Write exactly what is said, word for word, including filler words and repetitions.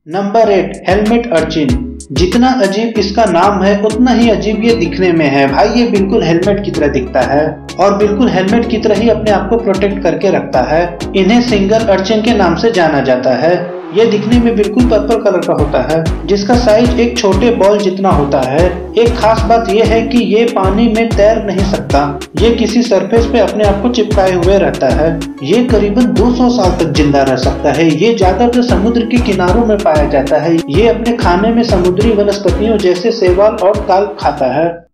Number eight, helmet urchin. जितना अजीब इसका नाम है उतना ही अजीब ये दिखने में है। भाई ये बिल्कुल हेलमेट की तरह दिखता है और बिल्कुल हेलमेट की तरह ही अपने आप को प्रोटेक्ट करके रखता है। इन्हें सिंगल अर्चिन के नाम से जाना जाता है। ये दिखने में बिल्कुल पर्पल कलर का होता है, जिसका साइज एक छोटे बॉल जितना होता है। एक खास बात यह है कि ये पानी में तैर नहीं सकता, ये किसी सरफेस पे अपने आप को चिपकाए हुए रहता है। ये करीबन दो सौ साल तक जिंदा रह सकता है। ये ज्यादातर समुद्र के किनारों में पाया जाता है। ये अपने खाने में समुद्री वनस्पतियों जैसे शैवाल और काल्प खाता है।